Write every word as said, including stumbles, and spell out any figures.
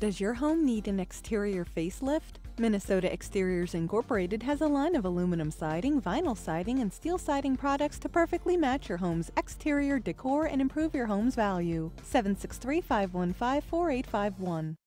Does your home need an exterior facelift? Minnesota Exteriors Incorporated has a line of aluminum siding, vinyl siding, and steel siding products to perfectly match your home's exterior decor and improve your home's value. seven six three, five one five, four eight five one